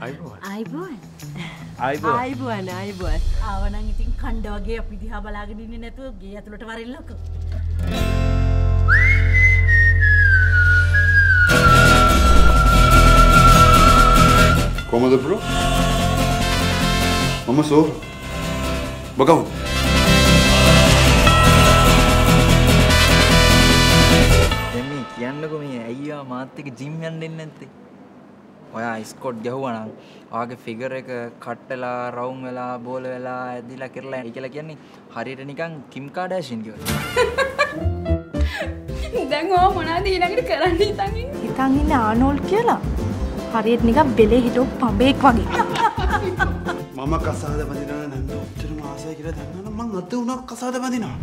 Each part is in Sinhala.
අයිබෝන්. ආවනම් ඉතින් කණ්ඩ වගේ අපි දිහා බලාගෙන ඉන්නේ නැතුව ගේ ඇතුළට වරෙල්ලකෝ. කොහමද බ්‍රෝ? මම සෝ බගවුන්. එමේ කියන්නකෝ මේ අයියා මාත් එක්ක ජිම් යන්න දෙන්නේ නැත්තේ. ඔයා ස්කොට් ගැහුවා නම් ඔයාගේ ෆිගර් එක කට් වෙලා රවුම් වෙලා බෝල වෙලා ඇදිලා කරලා ඒ කියලා කියන්නේ හරියට නිකන් කිම් කාඩෑෂියන් කියලා. දැන් ඔයා මොනවද ඊළඟට කරන්න හිතන් ඉන්නේ? හිතන් ඉන්නේ ආනෝල්ඩ් කියලා. හරියට නිකන් බෙලේ හිටපු පඹෙක් වගේ. මම කසාද බඳිනවා නම් ඔච්චරම ආසයි කියලා දන්නවනම් මං අද උනක් කසාද බඳිනවා.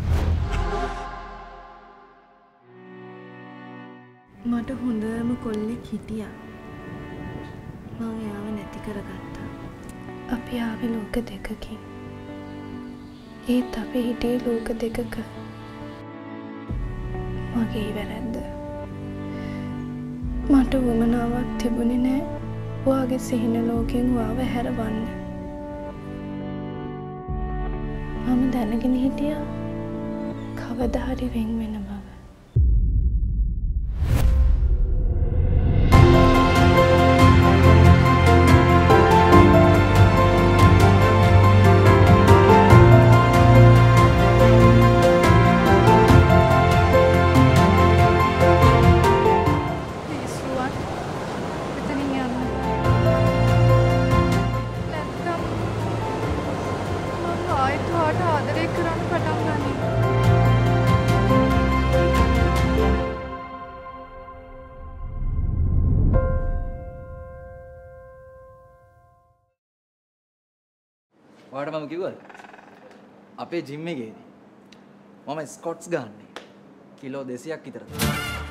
මට හොඳම කොල්ලෙක් හිටියා. මම යාව නැති කරගත්තා. අපි ආවේ ලෝක දෙකකින්. ඒත් අපි හිටියේ ලෝක දෙකක. මගේ වැරද්ද. මට වමනාවක් තිබුණේ නෑ ඔයාගේ සිහින ලෝකෙන් ඔයාව හැරවන්න. මම දැනගෙන හිටියා කවදා හරි වෙන් වෙන බව. ඔයාට මම කිව්වද? අපේ ජිම් එකේදී මම ස්කොට්ස් ගහන්නේ කිලෝ 200ක් විතර.